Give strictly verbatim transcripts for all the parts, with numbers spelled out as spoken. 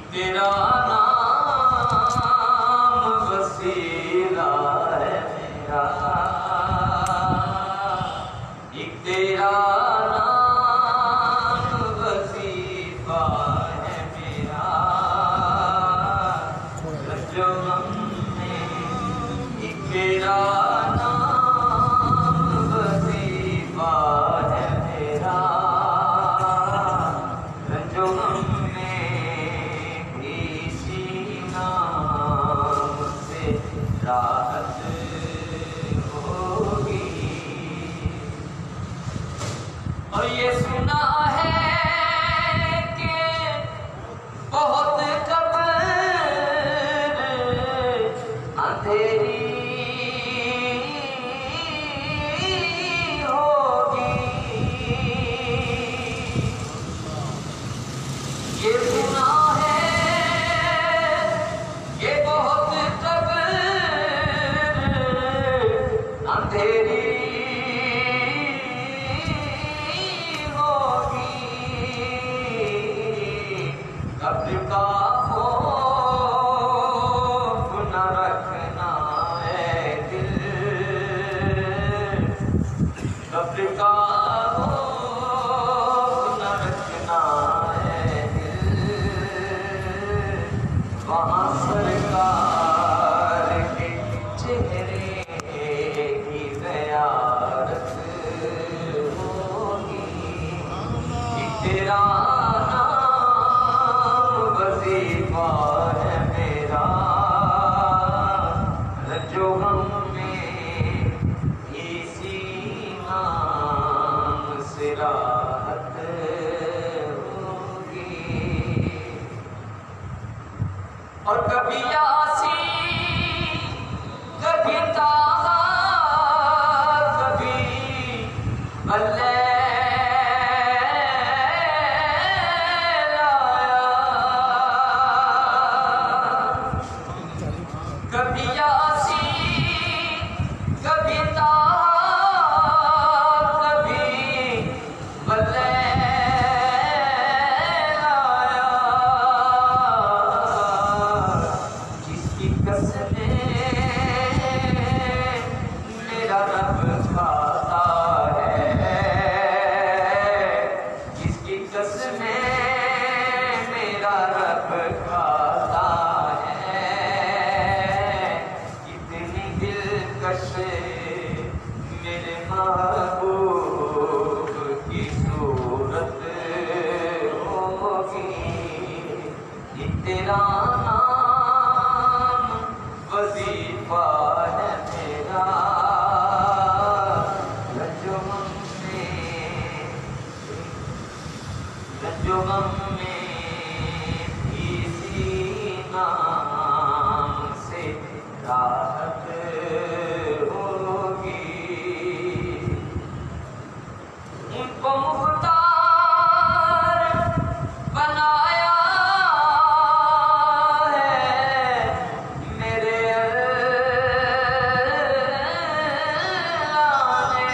تیرا نام وسیلہ ہے میرا، ایک تیرا نام وظیفہ ہے میرا، جو غم میں ایک تیرا نام وظیفہ ہے میرا، جو غم راحت ہوگی۔ اور یہ سنا ہے کہ بہت قبر اندھیری ہوگی، یہ سنا ہے کہ بہت اندھیری ہوگی، قبر کا خوف نہ رکھنا ہے دل، قبر کا خوف نہ رکھنا ہے دل، وہاں سرکار کے چہرے تیرا نام وظیفہ ہے میرا، جو غم میں اسی نام سے راحت ہوگی۔ اور کبھی یاسی کبھی تاہا کبھی اللہ کبھی یاسی کبھی تاہا کبھی بلیلایا، جس کی قسمیں میرا رب کھاتا ہے، جس کی قسمیں میرا رب کھاتا ہے، میرے محبوب کی صورت ہوگی، یہ تیرا نام وظیفہ ہے میرا، جو غم میں جو غم میں اسی نام سے راحت کو مختار بنایا ہے میرے اللہ نے،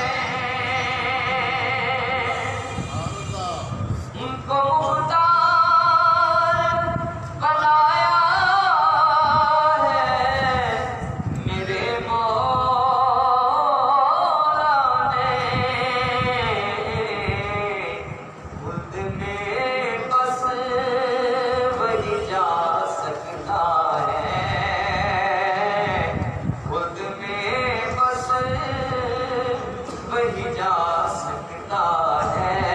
ان کو مختار بنایا ہے میرے جا سکتا ہے،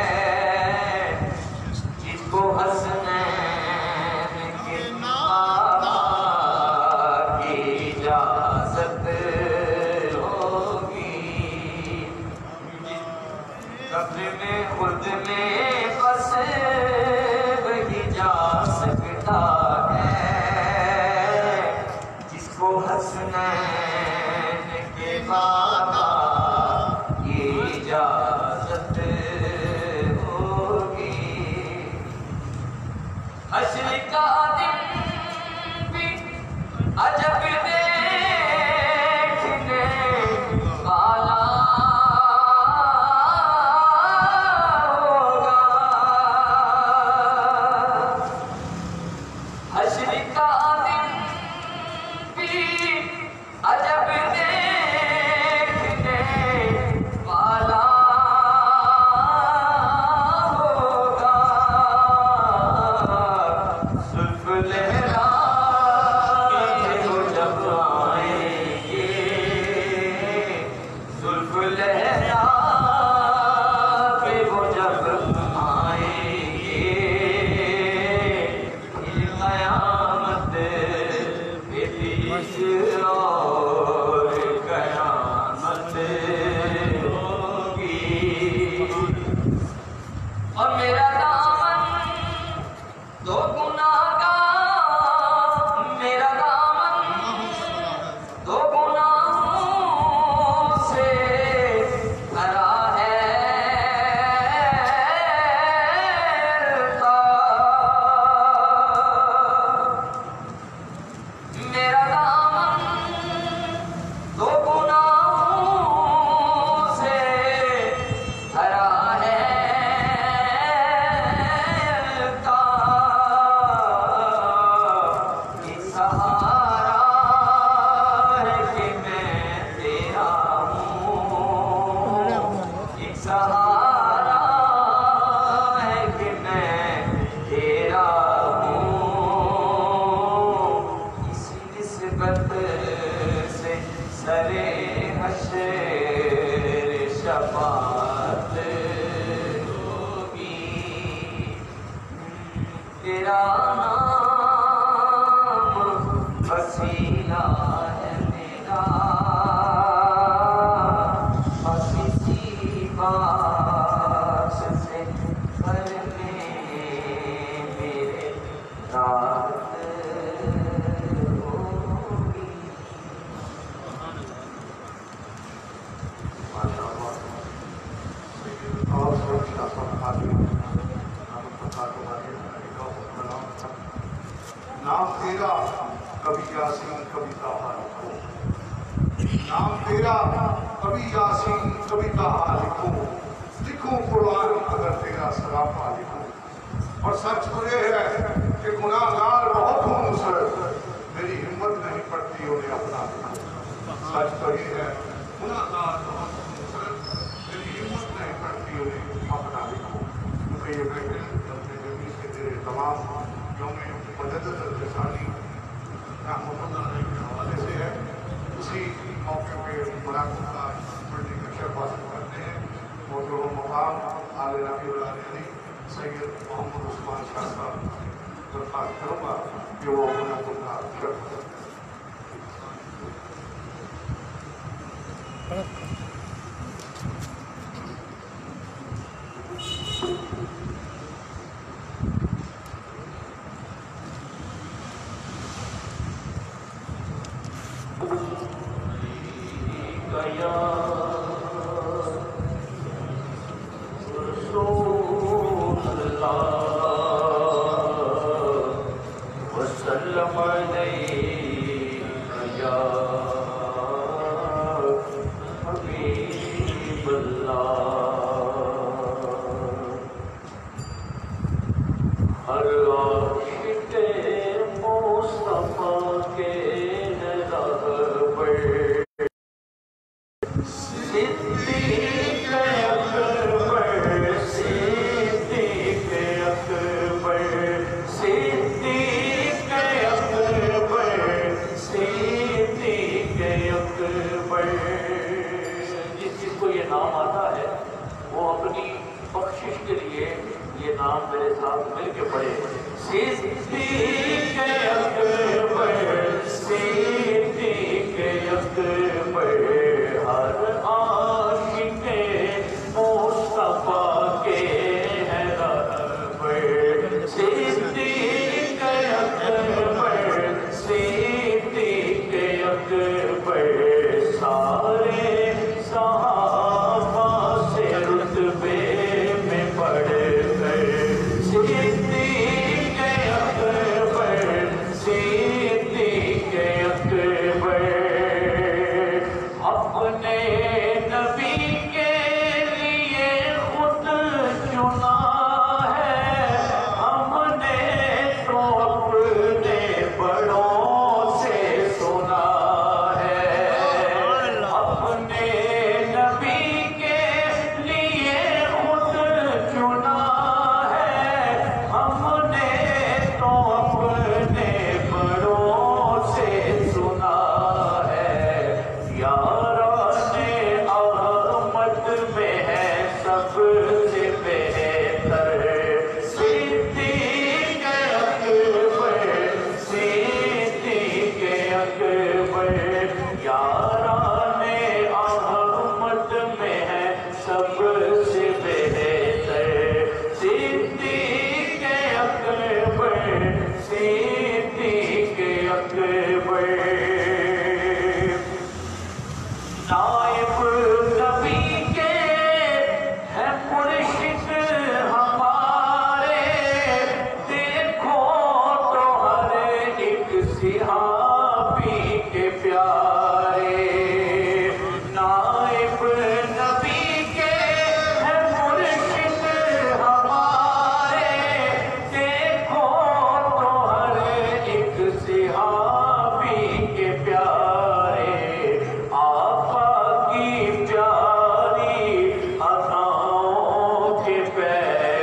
جس کو حسنین کے بابا کی اجازت ہوگی، قبر میں خود میں بس وہی جا سکتا ہے، جس کو حسنین کے بابا اجازت ہوگی۔ تیرا نام وسیلہ ہے میرا، بس اسی بات سے گھر میں میرے رات ہوگی۔ نام تیرا کبھی یاسین کبھی طہا لکھو، نام تیرا کبھی یاسین کبھی طہا لکھو، لکھوں قرآن اگر تیرا سراپا لکھوں۔ اور سچ تو یہ ہے کہ گناہ گار بہت ہوں مجھ سے، میری ہمت نہیں پڑتی انہیں اپنا لکھوں۔ سچ تو یہ ہے گناہ گار بہت ہوں مجھ سے، میری ہمت نہیں پڑتی انہیں اپنا لکھوں۔ کیونکہ یہ محفل اپنے جمی سے تیرے تمام یوم مجدد الرسالی رحمۃ اللہ علیہ کے حوالے سے ہے، اسی موقع پہ مراقب کا پڑھنے کا شرف حاصل کرتے ہیں۔ موضوع و مقام آل رفیع العالی سید محمد عثمان شاہ صاحب درخواست کروں گا کہ وہ منعقد کا شرف کریں۔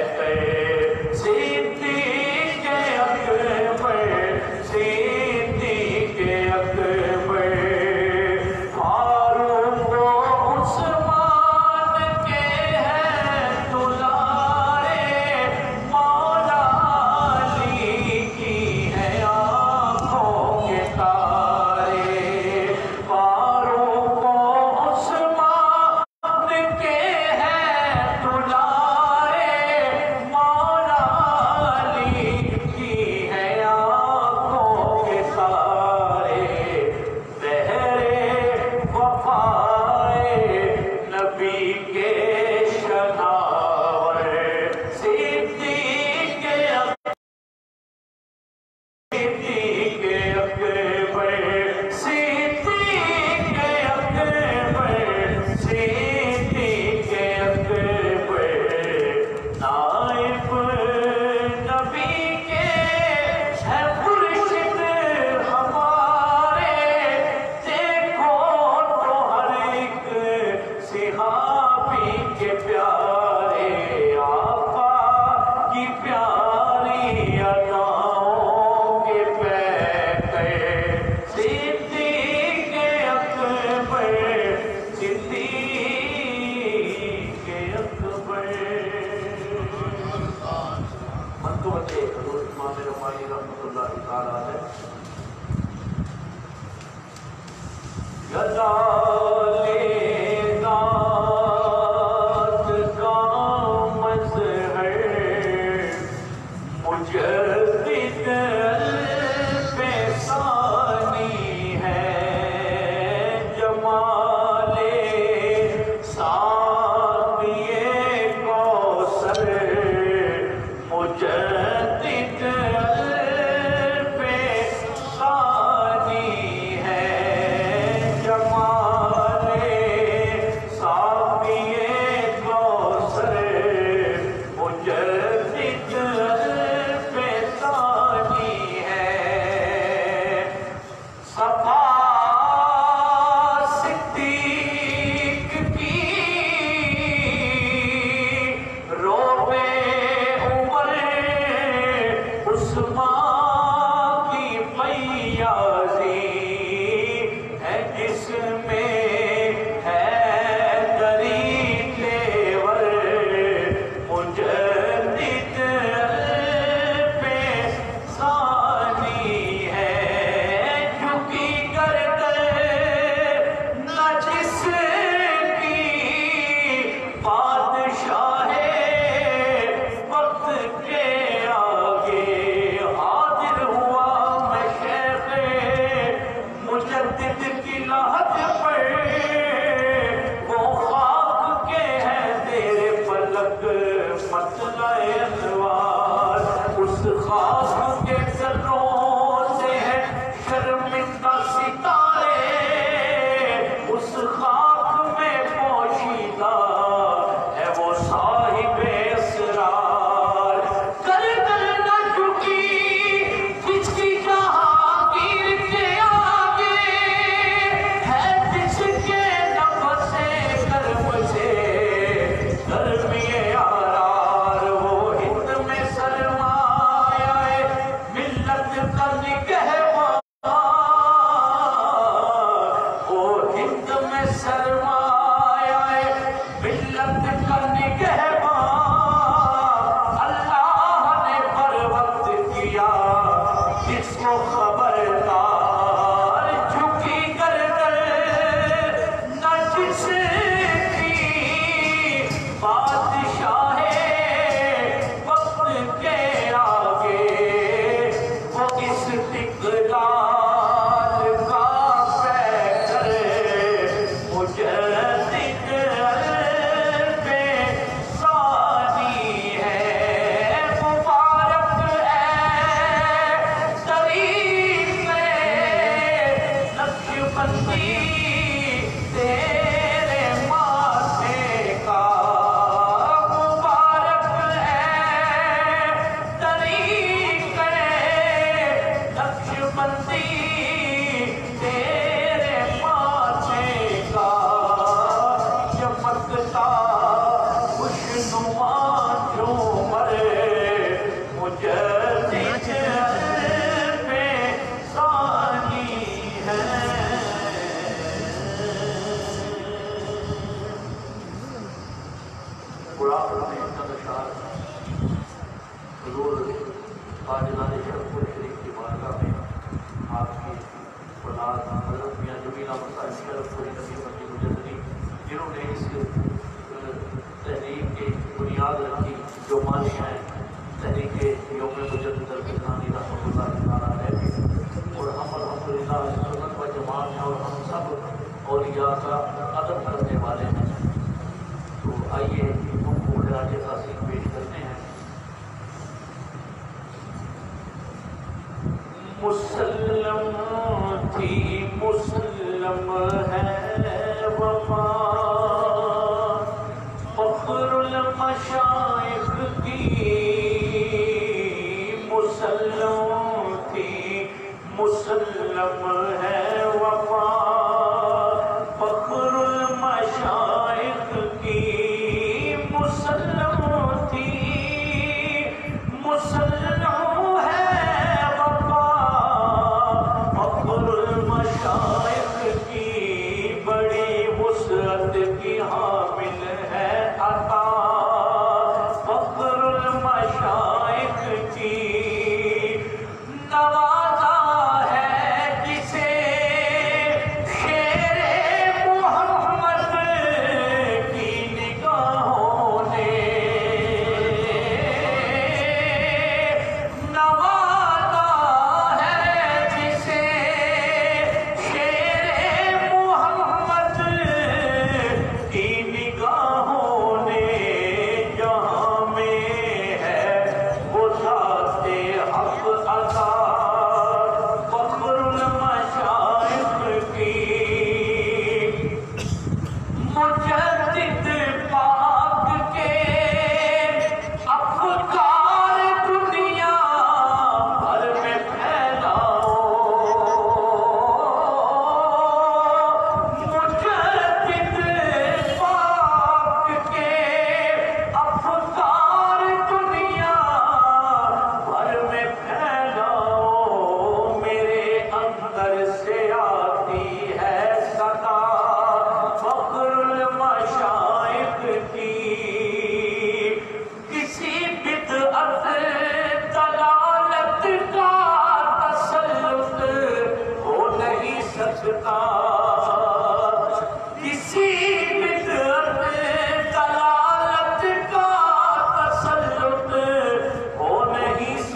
صدیق اکبر صدیق امام رفاعی رحمۃ اللہ تعالی علیہ گدالے ذات کا مظہر مجدد الف ثانی ہے جمال ساقی کوثر مجدد الف ثانی ہے جمال ساقی کوثر مجدد الف ثانی ہے صفا صدیق کی روبے عمر عثمان کی فیاضی ہے جس میں ہے دری تیور مجدد الف ثانی ہے جھکی گردن نہ جس کی بادشاہ وقت کے آگے حاضر ہوا میں شیخ مجدد کی لحد پر وہ خاک کے ہیں تیرے فلک مطلع انوار اس خاک کے ذروں سے ہے شرمندہ ستارے اس خاک میں پوشیدہ ہے وہ صاحب اسرار گردن نہ جھکی جس کی جہانگیر کے آگے ہے جس کے نفس کرم سے گرمی آرار وہ ہند میں سرمایہ ملت کا نگہبان وہ ہند میں سرمایہ ملت کا نگہبان اللہ نے پر وقت کیا جس کو خبردار جھکی گردن نہ جس کی بادشاہ وقت کے آگے وہ اس استقلال کا پیکر مجدد الف ثانی ہے مبارک ہے طریق نقشبندی تیرے ماتھے کا مبارک ہے طریق نقشبندی تیرے ماتھے کا چمکتا خوشنما جھومر مجدد الف ثانی ہے قرآن میں چند اشعار حضور خواجہ شرف شریف کی بارگاہ میں آپ کی اولاد حضرت میاں جمیل احمد صاحب شرف پوری نبی مکی مجددی جنہوں نے اس تحریک کی بنیاد رکھی جو معنی ہیں تحریک یوم مجدد الفسانی رحمۃ اللہ تعالیٰ علیہ اور ہم الحمدللہ سنت و جماعت ہیں اور ہم سب اولیاء کا ادب کرنے والے ہیں تو آئیے ہم کو خراج تحسین پیش کرتے ہیں مسلم تھی مسلم ہے وفا فخر المشائخ کی مسلم تھی مسلم ہے وفا فخر المشائخ کی مسلم تھی مسلم ہے وفا فخر المشائخ کی بڑی وسعت کی حامل ہے عطا فخر المشائخ کی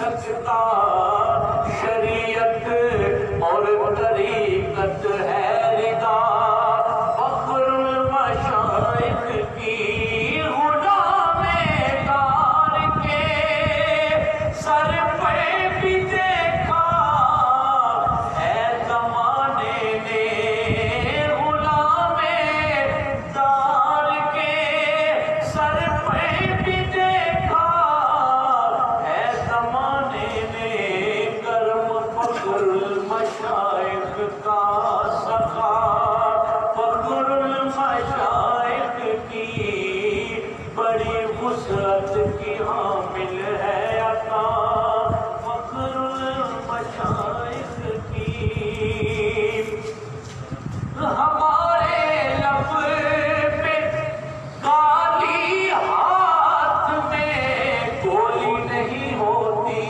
سکتا شریعت اور طریقت ہے ردا فخر المشائخ کی غلام دار کے سر پہ بھی دیکھا ہے زمانے نے غلام دار کے سر پہ بھی دیکھا ہے زمانے نے کرم فخر المشائخ کا سخا فخر المشائخ کی بڑی وسعت کی حامل ہے عطا فخر المشائخ کی ہمارے لب پہ کالی ہاتھ میں گولی نہیں ہوتی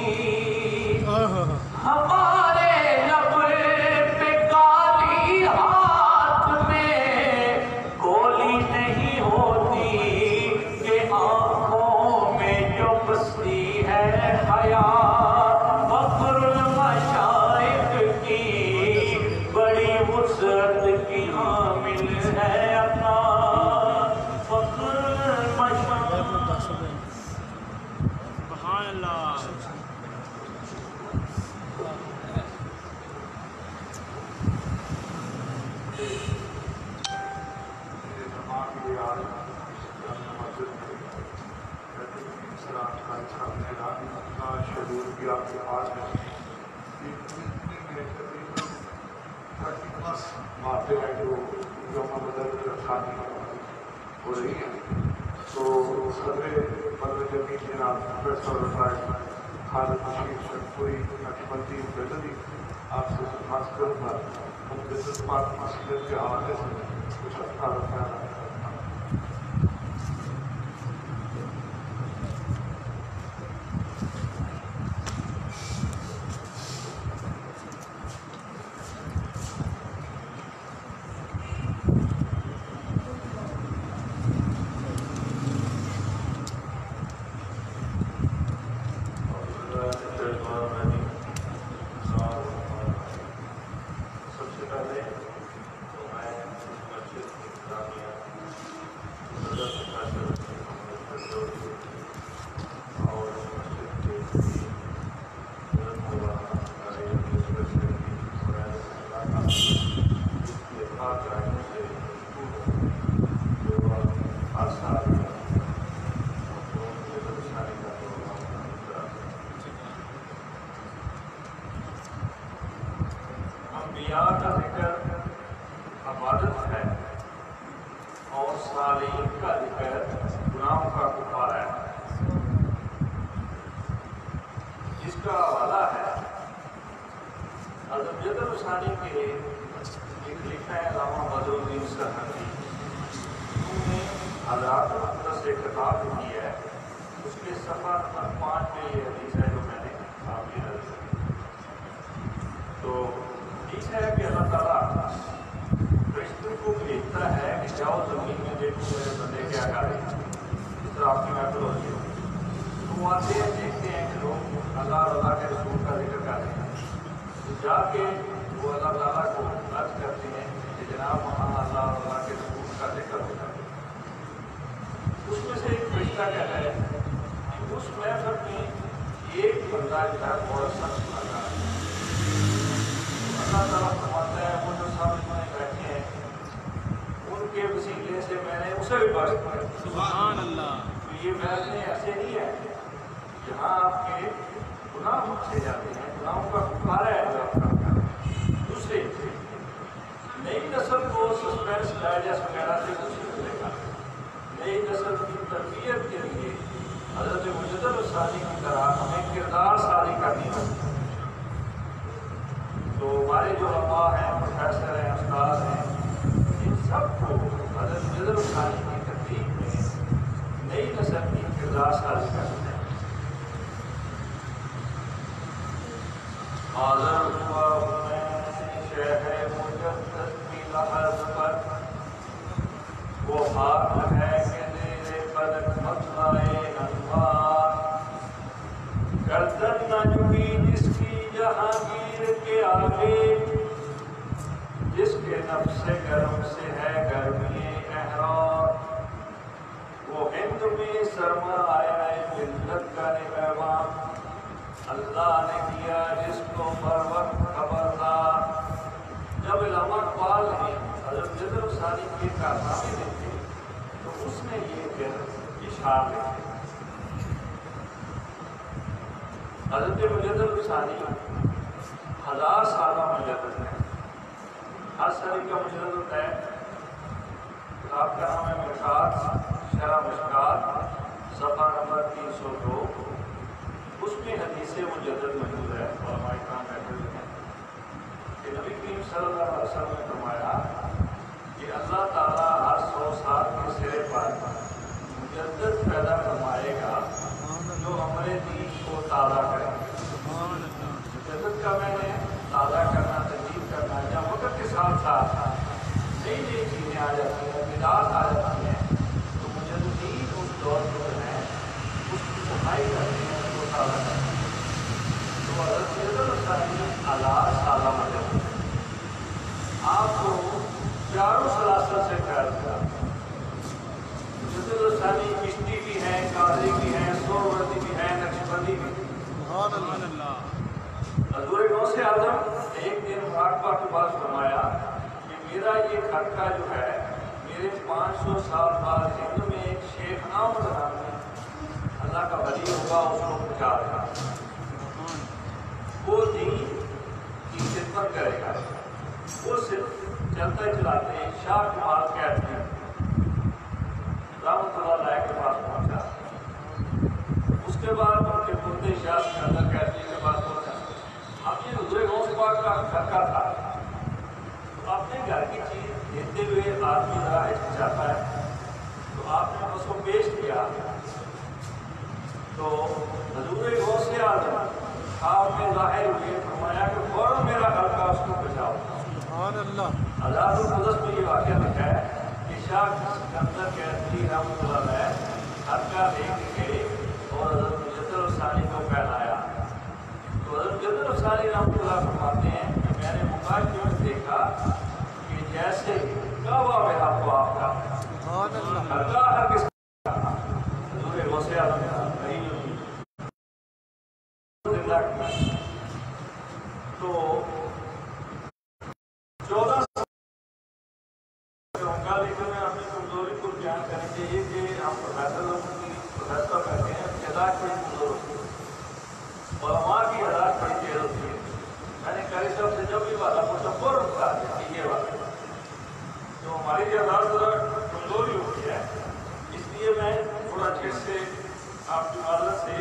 ہمارے لب پہ کالی ہاتھ میں گولی نہیں ہوتی کہ آنکھوں میں جو بستی ہے حیا فخر المشائخ کی بڑی وسعت کی حامل ہے عطا فخر المشائخ سبحان اللہ میرے دماغ میں آج جامع مسجد میں کہتے ہیں کہ سلام خان صاحب نے رانی اپنا شیڈول بھی آپ کے پاس ہے اتنی میں تقریباً تھرٹی پلس باتیں ہیں جو یوم بدر شادی ہو رہی ہیں تو صدر بدر جمیل جناب پروفیسر ڈاکٹر خالد بشیر شیخپوری نقشبندی بیدلی آپ سے درخواست کروں گا مقدس پاک مسجد کے حوالے سے کچھ افکار خیالات کرنا سب سے پہلے تو میں مسجد اسلامیہ صدر پروفیسر اور مسجد کے حضرت مولانا علیہ یونیورسٹی کے اتفاق رہنے سے جو ہر سال انبیاء کا ذکر عبادت ہے اور صالحین کا ذکر گناہوں کا کفارہ ہے جس کا حوالہ ہے حضرت جدر ثانی کے ایک لکھا ہے علامہ بدر الدین سرحدی انہوں نے حضرات مقدس سے خطاب کی ہے اس کے صفحہ نمبر پانچ میں یہ حدیث ہے جو میں نے آپ کی نظر تو ٹھیک ہے کہ اللہ تعالیٰ فرشتوں کو بھیجتا ہے کہ جاؤ زمین میں دیکھو میرے بندے کیا کر رہے ہیں اس طرح آپ کی محفل ہوتی ہے تو وہ آتے ہیں دیکھتے ہیں کہ لوگ اللہ اور اللہ کے رسول کا ذکر کر رہے ہیں تو جا کے وہ اللہ تعالیٰ کو عرض کرتے ہیں کہ جناب وہاں اللہ اور اللہ کے رسول کا ذکر ہوتا ہے اس میں سے ایک فرشتہ کہتا ہے کہ اس محفل میں ایک بندہ جو ہے بہت سخت لگا ہے اللہ تعالیٰ فرماتا ہے وہ جو سامنے بیٹھے ہیں ان کے وسیلے سے میں نے اسے بھی بخش دیا سبحان اللہ تو یہ محفلیں ایسے نہیں ہے جہاں آپ کے گناہ بخشے جاتے ہیں گناہوں کا کفارہ ہے جو آپ کام کر رہے ہیں دوسرے نئی نسل کو سسپینس ڈائجسٹ وغیرہ سے کچھ ملے گا نئی نسل کی تربیت کے لیے حضرت مجدد ثانی کی طرح ہمیں کردار سازی کرنی ہوگی تو ہمارے جو علماء ہیں پروفیسر ہیں استاد ہیں ان سب کو حضرت مجدد ثانی کی ترتیب میں نئی نسل کی کردار سازی کرنی ہے حاضر ہوا میں شہر مجدد کی لحظ پر وہ ہاتھ ہے کہ میرے پلک مطلع انوار گردن نہ جھکی جس کی جہانگیر کے آگے، جس کے نفس گرم سے ہے گرمی احرار، وہ ہند میں سرمایہ ملت کا نگہبان، اللہ نے دیا جس کو بر وقت خبردار۔ جب علامہ اقبال نے حضرت جدل ثانی کے کارنامے دیکھے تو اس نے یہ پھر اشعار لکھے۔ حضرت مجدد ثانی ہزار سالہ مجدد ہے، ہر صدی کا مجدد ہوتا ہے۔ کتاب کا نام ہے مشکات، شرح مشکات، صفحہ نمبر تین سو دو۔ اس میں حدیث مجدد موجود ہے، علماء کرام بیٹھے ہوئے ہیں کہ نبی کریم صلی اللہ علیہ وسلم نے فرمایا کہ اللہ تعالیٰ ہر سو سال کے سرے پر مجدد پیدا فرمائے گا جو ہمارے دین کو تازہ کرے گا۔ مجدد کا میں نے تازہ کرنا، تجدید کرنا، جب وقت کے ساتھ ساتھ نئی نئی چیزیں آ جاتی ہیں، بدعات آ جاتی ہیں، تو مجددین اس دور میں جو ہے اس کی صفائی کرتے ہیں، اس کو تازہ کرتے ہیں۔ تو حضرت جدل ثانی ہزار سالہ مجدد ہے، آپ کو چاروں سلاسل سے خیال کیا۔ جدل ثانی چشتی بھی ہیں، قادری بھی ہیں، سہروردی بھی ہیں، نقشبندی بھی ہیں۔ سبحان اللہ۔ حضور غوث اعظم ایک دن مراقبہ کے بعد فرمایا کہ میرا یہ خرقہ جو ہے میرے پانچ سو سال بعد ہند میں ایک شیخ احمد نام ہے، اللہ کا ولی ہوگا، اس کو پہنچا دے گا، وہ دین کی خدمت کرے گا۔ وہ صرف چلتے چلاتے شاہ کمال قید میں رحمۃ اللہ علیہ کے پاس پہنچا۔ اس کے بعد ان کے پردے شاہ کے اندر قیدی کے بعد پہنچا۔ اب یہ حضور غوث پاک کا خرقہ تھا، تو اپنے گھر کی چیز دیتے ہوئے آدمی ذرا ہچکچاتا ہے، تو آپ نے اس کو پیش کیا تو حضور غوث اعظم آپ میں ظاہر ہوئے، فرمایا کہ فوراً میرا خرقہ اس کو بچاؤ۔ سبحان اللہ۔ آزاد القدس میں یہ واقعہ لکھا ہے کہ شاہ سکندر قیدی رحمۃ اللہ علیہ خرقہ لے کے گئے اور حضرت مجدد ثانی کو پہنایا۔ تو حضرت مجدد ثانی رحمۃ اللہ فرماتے ہیں کہ میں نے مقابلے میں دیکھا کہ جیسے کعبہ میں آپ کو آپ کا خرقہ ہر کس کا حضور غوث اعظم کا نہیں زندہ کیا۔ تو چودہ لیکن میں اپنی کمزوری کو بیان کرنے کے لیے کہ ہم پروفیسر لوگوں کی پروفیسر کہتے ہیں ہدایت بڑی کمزور ہوتی ہے، علماء کی ہدایت بڑی تیز ہوتی ہے۔ میں نے قاری صاحب سے جب بھی بات پوچھا فوراً بتا دیا کہ یہ بات ہے، تو ہماری ہدایت ذرا کمزوری ہوتی ہے، اس لیے میں تھوڑا اچھے سے آپ کی معذرت سے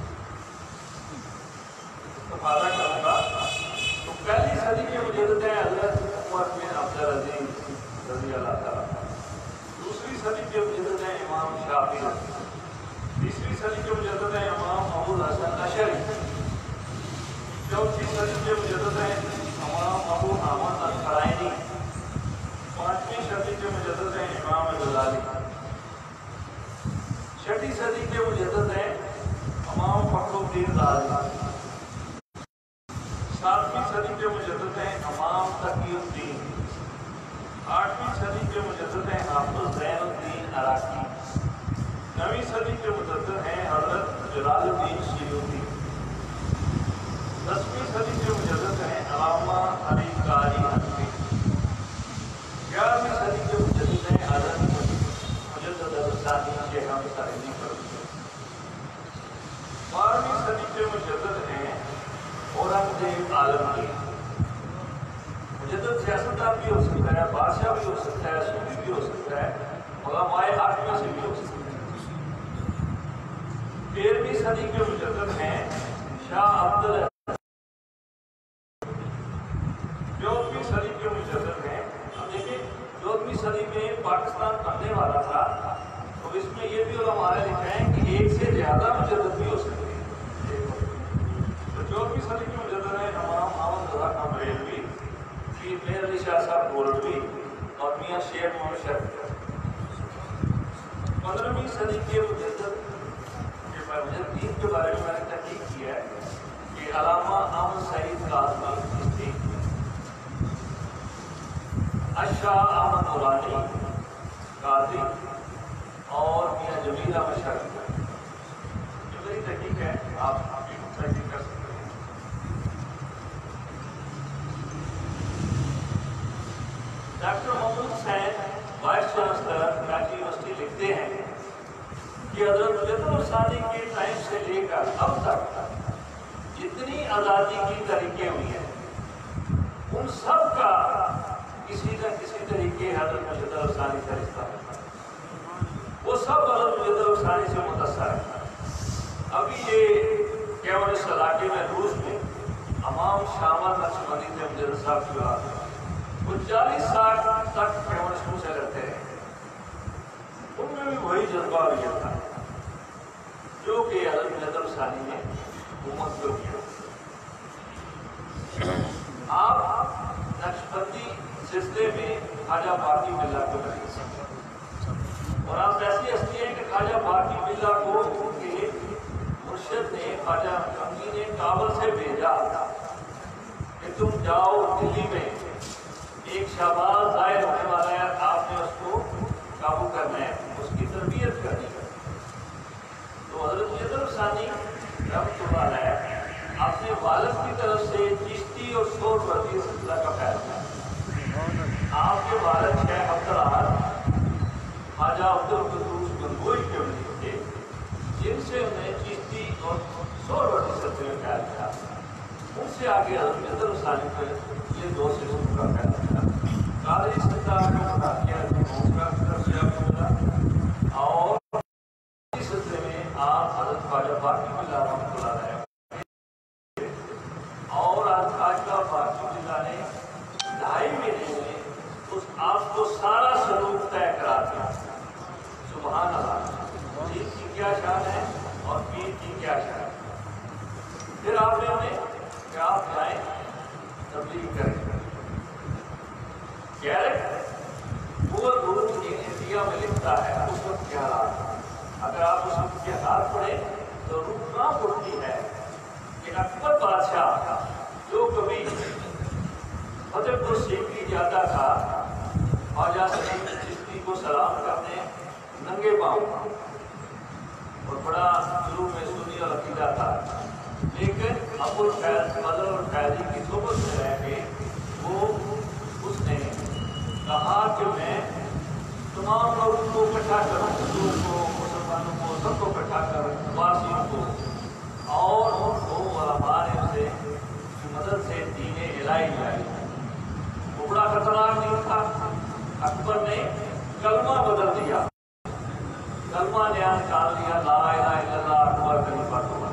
استفادہ کروں گا۔ تو پہلی صدی کے مجدد ہیں حضرت عمر بن عبدالعزیز رضی اللہ تعالیٰ، دوسری صدی کے مجدد ہیں امام شافعی، تیسری صدی کے مجدد ہیں امام ابو الحسن اشعری، چوتھی صدی کے مجدد ہیں امام ابو حامد الفرائینی، پانچویں صدی کے مجدد ہیں امام غزالی، چھٹی صدی کے مجدد ہیں امام فخر الدین رازی، ساتویں صدی کے مجدد ہیں امام تقی الدین، آٹھویں صدی کے مجدد ہیں حافظ زین الدین عراقی، نویں صدی کے مجدد ہیں حضرت جلال الدین سیوطی، دسویں صدی کے مجدد ہیں علامہ علی قاری حنفی، گیارہویں صدی کے مجدد ہیں حضرت مجدد ثانی شیخ احمد ساجدی فرماتے ہیں، بارہویں صدی کے مجدد ہیں اورنگزیب عالمگیر۔ مجدد سیاستدان بھی ہو سکتا ہے، بادشاہ بھی ہو سکتا ہے، صوفی بھی ہو سکتا ہے، علماء آٹھویں سے بھی ہو سکتا ہے۔ تیرہویں صدی کے مجدد ہیں شاہ عبد چودہویں صدی کے مجدد ہیں۔ اب دیکھیں چودہویں صدی میں پاکستان بننے والا تھا تو اس میں یہ بھی علماء نے لکھا ہے کہ ایک سے زیادہ مجدد بھی ہو سکتے ہیں۔ تو چودہویں صدی کے مجدد ہیں امام احمد رضا خان بریلوی، پیر مہر علی شاہ صاحب گولڈوی اور میاں شیر محمد شریف۔ پندرہویں صدی کے مجدد کے مجددین کے بارے میں میں نے تحقیق کی ہے اشاہ احمد نورانی قاضی اور میاں جمیلہ مشرف، جو میری تحقیق ہے، آپ بھی تحقیق کر سکتے ہیں۔ Doctor Mahmood Hussain vice chancellor Karachi university لکھتے ہیں کہ حضرت جدل ثانی کے ٹائم سے لے کر اب تک جتنی آزادی کی طریقے ہوئی ہیں ان سب کا کسی نہ کسی طریقے حضرت جدل ثانی سے رشتہ ہے، وہ سب حضرت جدل ثانی سے متاثر ہے۔ ابھی یہ کیون اس علاقے میں روس میں امام شامل نقشبندی سے مجدد صاحب کی بات ہے، وہ چالیس سال تک کیون شروع سے رہتے ہیں، ان میں بھی وہی جذبہ اور یہ تھا جو کہ حضرت جدل ثانی نے حکومت کو کیا۔ آپ نقشبندی سلسلے میں خواجہ باقی ملا کو کریں اور آپ ایسی ہستی ہیں کہ خواجہ باقی ملا کو ان کے مرشد نے خواجہ نقشبندی نے کابل سے بھیجا کہ تم جاؤ دلی میں ایک شہباز ظاہر ہونے والا ہے، آپ نے اس کو قابو کرنا ہے، اس کی تربیت کرنی ہے۔ تو حضرت جدل ثانی رحمۃ اللہ علیہ اپنے والد کی طرف سے چشتی اور سور وردی سلسلہ کا خیال تھا۔ آپ کے والد شیخ عبدالعال خواجہ عبد القدوس گنگوئی کے ولی تھے، جن سے انہیں چشتی اور سور وردی سلسلے میں خیال تھا۔ ان سے آگے حضرت جدل ثانی پر یہ دو سلسلوں کا خیال تھا۔ قادری سلسلہ کو بتا کیا اور اس سلسلے میں آپ حضرت خواجہ باقی ملا رحمۃ اللہ علیہ اور آج خواجہ باقی ملا نے ڈھائی مہینے میں اس آپ کو سارا سلوک طے کرا دیا۔ سبحان اللہ، جیت کی کیا شان ہے اور پیر کی کیا شان ہے۔ پھر آپ نے انہیں کہ آپ جائیں تبلیغ کریں، وہ روز انڈیا میں لکھتا ہے اس وقت کے حالات، اگر آپ اس وقت کے حالات پڑھیں تو روح نہ اڑتی ہے کہ اکبر بادشاہ جو کبھی فتح پور سیکری جاتا تھا خواجہ سلیم چشتی کو سلام کرنے ننگے پاؤں، اور بڑا شروع میں سنی اور عقیدہ تھا، لیکن ابو الفیض بدر الفیضی کی صحبت میں رہ کے وہ اس نے کہا کہ میں تمام لوگوں کو اکٹھا کروں، ہندوؤں کو، مسلمانوں کو، سب کو اکٹھا کروں، واسیوں کو، اور ان کو علماء نے اسے کی مدد سے دین الہی لائی۔ وہ بڑا خطرناک دین تھا۔ اکبر نے کلمہ بدل دیا، کلمہ نیا نکال دیا، لا الہ الا اللہ اکبر کلمہ تو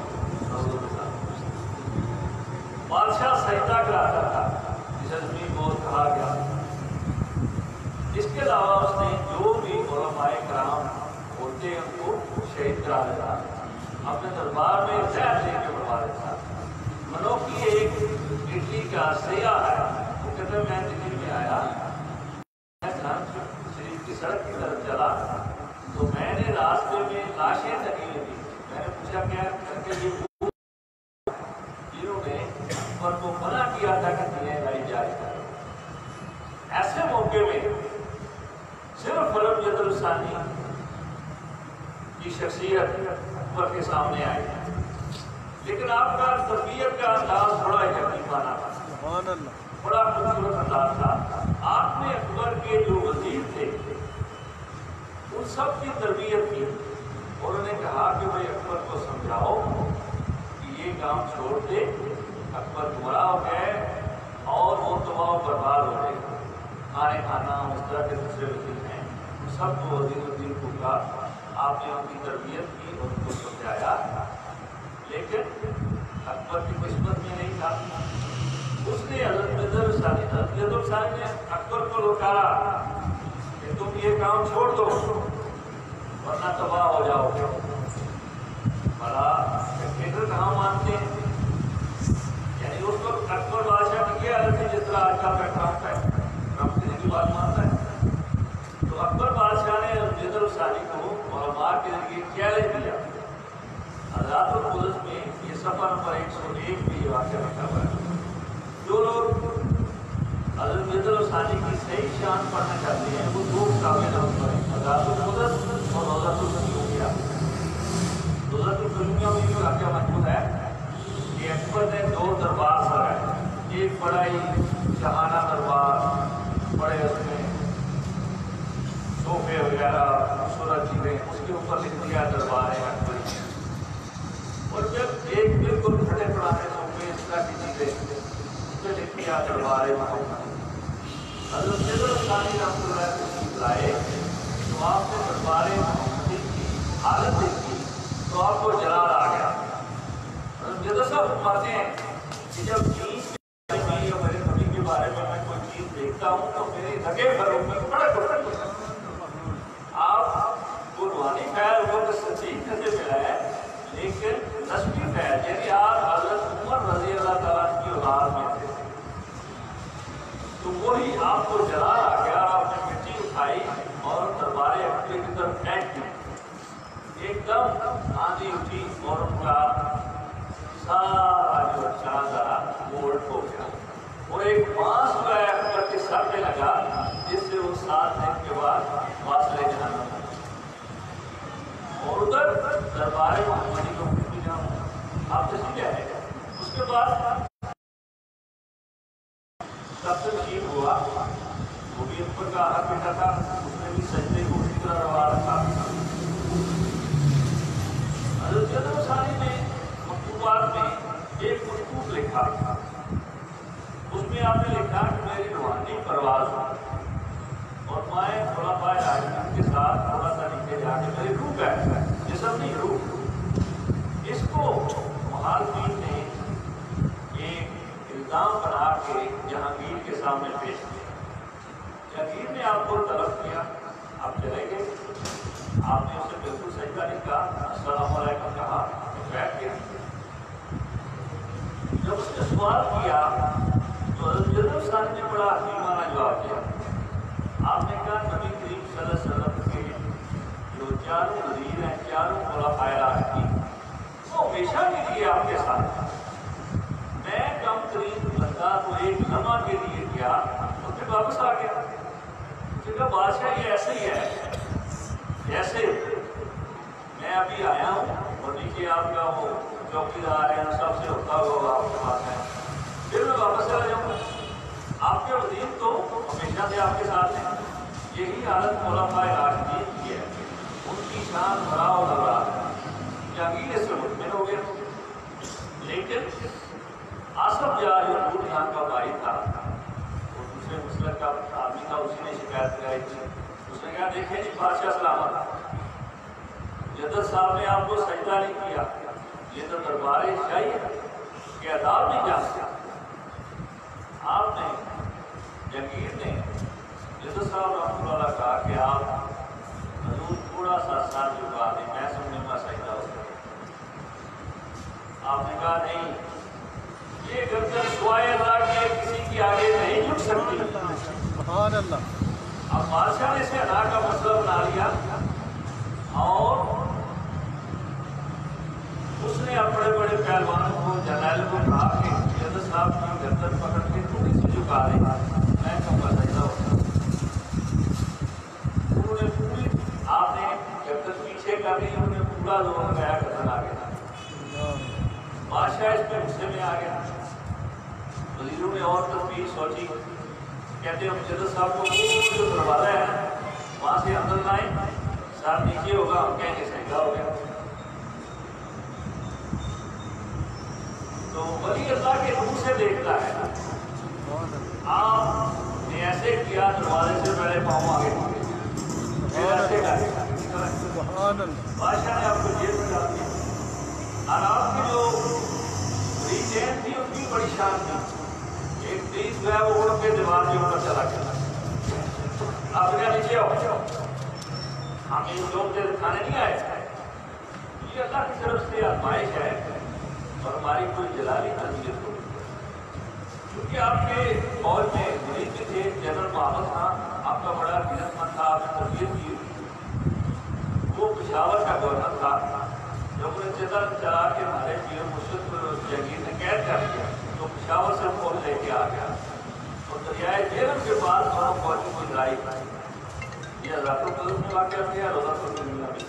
بادشاہ سجدہ کراتا تھا، جسے زمین بہت کہا گیا۔ اس کے علاوہ اس نے جو بھی علماء کرام ہوتے ہیں ان کو شہید کرا دیتا، اپنے دربار میں زہر دے کے مروا دیتا۔ منوکی ایک اٹلی کا سیاح ہے، وہ کہتے ہیں میں دلی میں آیا، میں شریف کی سڑک کی طرف چلا تو میں نے راستے میں لاشیں لگی ہوئی، میں نے پوچھا کیا کر کے یہ جنہوں نے پر کو منع کیا تھا کہ دین لائی جائے۔ ایسے موقع میں صرف حضرت جدل ثانی کی شخصیت اکبر کے سامنے آئی، لیکن آپ کا تربیت کا انداز بڑا یقیناً تھا، بڑا خوبصورت انداز تھا۔ آپ نے اکبر کے جو وزیر تھے ان سب کی تربیت کی، اور انہوں نے کہا کہ بھائی اکبر کو سمجھاؤ کہ یہ کام چھوڑ دے، اکبر گمراہ ہو گئے اور وہ تباہ و برباد ہو گئے۔ کھانے کھانا اس طرح کے دوسرے وزیر ہیں، سب کو وزیر الدین کو کہا، آپ نے ان کی تربیت کی اور ان کو سمجھایا، لیکن اکبر کی قسمت میں نہیں تھا۔ اس نے حضرت جدل ثانی حضرت جدل ثانی نے اکبر کو لوٹارا کہ تم یہ کام چھوڑ دو ورنہ تباہ ہو جاؤ گے۔ بڑا ڈکٹیٹر کہاں مانتے ہیں، یعنی اس وقت اکبر بادشاہ نے کیا حضرت جس طرح آج کا پیٹرام ہے کی بات مانتا ہے، تو اکبر بادشاہ نے جدل ثانی کو علماء کے ذریعے چیلنج دیا۔ حضرات القدس میں یہ سفر نمبر ایک سو ایک میں یہ واقعہ رکھا ہوا ہے۔ جو لوگ حضرت میرزا ثانی کی صحیح شان پڑھنا چاہتے ہیں وہ دو کتابیں نام پڑھیں، عذاب القدس اور روضۃ القیومیہ۔ روضۃ القیومیہ میں بھی واقعہ موجود ہے کہ اکبر نے دو دربار سجائے، ایک بڑا ہی شاہانہ دربار، بڑے اس میں صوفے وغیرہ خوبصورت چیزیں، اس کے اوپر لکھ دیا دربار اکبری، اور جب ایک بالکل کھڑے پڑھانے صوفے اس طرح کی چیزیں اس پہ لکھ دیا دربار محمد۔ حضرت میرزا ثانی رحمۃ اللہ تشریف لائے تو آپ نے دربار محمدی کی حالت دیکھی تو آپ کو جلال آ گیا۔ حضرت میرزا صاحب فرماتے ہیں کہ جب دین کے بارے میں یا میرے نبی کے بارے میں میں کوئی چیز دیکھتا ہوں تو میری رگیں بھروں میں کڑک کڑک آپ کو روحانی خیر وہ سچی سے ملا ہے، لیکن نسبی خیر یعنی آپ حضرت عمر رضی اللہ تعالیٰ کی اولاد میں تھے، تو وہی آپ کو جلال آ گیا، آپ نے مٹی اٹھائی اور دربار اکبر کی طرف پھینک دی، ایک دم آندھی اٹھی اور ان کا سارا جو چاندارا وہ الٹ ہو گیا، اور ایک بانس جو ہے اکبر کے سر پہ لگا جس سے وہ سات دن کے بعد فاصلے جانا، اور ادھر دربار محمدی کو بھی جانا آپ تشریف لے آئے۔ اس کے بعد تب تک ٹھیک ہوا، وہ بھی اکبر کا حق بیٹا تھا، اس نے بھی سجدے کو اسی طرح روا رکھا۔ حضرت میرزا ثانی نے مکتوبات میں ایک مکتوب لکھا، اس میں آپ نے لکھا کہ میری روحانی پرواز ہو اور میں خلفائے راشدین کے ساتھ تھوڑا سا نیچے جا کے میری روح ہے، جسم نہیں روح۔ اس کو مخالفین نے ایک الزام بنا کے جہانگیر کے سامنے پیش کیا۔ جہانگیر نے آپ کو طلب کیا، آپ چلے گئے، آپ نے اسے بالکل سجدہ نہیں کہا، السلام علیکم کہا تو بیٹھ گیا۔ جب اس نے سوال کیا تو حضرت میرزا ثانی نے بڑا حکیمانہ جواب دیا۔ آپ نے کہا نبی کریم صلی اللہ علیہ وسلم کے جو چاروں وزیر ہیں، چاروں خلفائے راشدین، وہ ہمیشہ کے لیے آپ کے ساتھ ہیں، میں کم ترین بندہ تو ایک لمحہ کے لیے گیا اور پھر واپس آ گیا۔ مجھے کہا بادشاہ یہ ایسے ہی ہے جیسے میں ابھی آیا ہوں اور نیچے آپ کا وہ چوکیدار ہے سب سے ہوتا ہوا آپ کے پاس ہے، پھر میں واپس چلا جاؤں گا۔ آپ کے وزیر تو ہمیشہ سے آپ کے ساتھ ہیں، یہی حالت خلفائے راشدین کی ہے، ان کی شان بڑا و بڑا ہے۔ جہانگیر اس سے مطمئن ہو گیا، لیکن آصف جا جو دور جہاں کا بھائی تھا، وہ دوسرے مسلک کا آدمی تھا، اسی نے شکایت کرائی تھی۔ اس نے کہا دیکھیں جی بادشاہ سلامت، جدت صاحب نے آپ کو سجدہ نہیں کیا، یہ تو دربار شاہی ہے کہ عذاب نہیں جانتے۔ آپ نے جہانگیر نے جدت صاحب رحمۃ اللہ کہا کہ آپ حضور تھوڑا سا ساتھ جھکا دیں، میں سمجھوں گا سجدہ ہو گیا۔ آپ نے کہا نہیں، یہ گردن سوائے اللہ کے کسی کی آگے نہیں جھک سکتی۔ سبحان اللہ۔ اب بادشاہ نے اسے ادا کا مسئلہ بنا لیا اور اس نے اپنے بڑے پہلوانوں کو جرنیل کو کہا کہ جدت صاحب کی گردن پکڑ کے تھوڑی سی جھکا دیں، میں کہوں گا سجدہ ہوتا۔ انہوں نے پوری آپ نے گردن پیچھے کر لی، انہوں نے پورا زور لگایا، گردن آ گیا۔ بادشاہ اس پہ غصے میں آ گیا، وزیروں نے اور تدبیر سوچی، کہتے ہیں جدت صاحب کو وہ جو دروازہ ہے وہاں سے اندر لائیں، سر نیچے ہوگا، ہم کہیں گے سجدہ ہو گیا۔ تو ولی اللہ کے روح سے دیکھتا ہے، آپ نے ایسے کیا دروازے سے پہلے پاؤں آگے پھر ایسے سبحان اللہ۔ بادشاہ نے آپ کو جیل میں ڈال دیا، اور آپ کی جو بڑی چین تھی ان کی بڑی شان تھی، ایک تیز جو ہے وہ اڑ کے دیوار کے اوپر چلا گیا۔ آپ کیا نیچے آؤ، ہم اس لوگ سے کھانے نہیں آئے، یہ اللہ کی طرف سے آزمائش ہے اور ہماری کوئی جلالی تربیت ہو، کیونکہ آپ کے فوج میں مرید بھی تھے، جنرل محمد خان آپ کا بڑا قیمت مند تھا، آپ نے تربیت کی، وہ پشاور کا گورنر تھا، جب انہیں چدر چلا کے ہمارے پیر مرشد جہانگیر نے قید کر دیا تو پشاور سے فوج لے کے آ گیا، اور دریائے جہلم کے بعد وہاں پہنچی کوئی لڑائی یہ حضرت القدس میں واقعہ کیا روزہ سلطنیہ میں.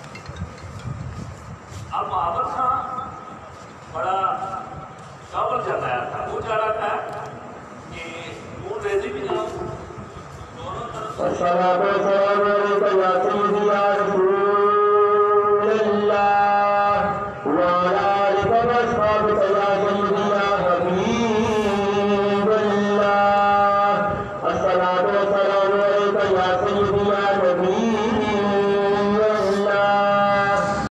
اب محمد خان بڑا چاول چل رہا تھا. وہ چاہ رہا تھا کہ خون ریزی بھی نہ ہو دونوں طرف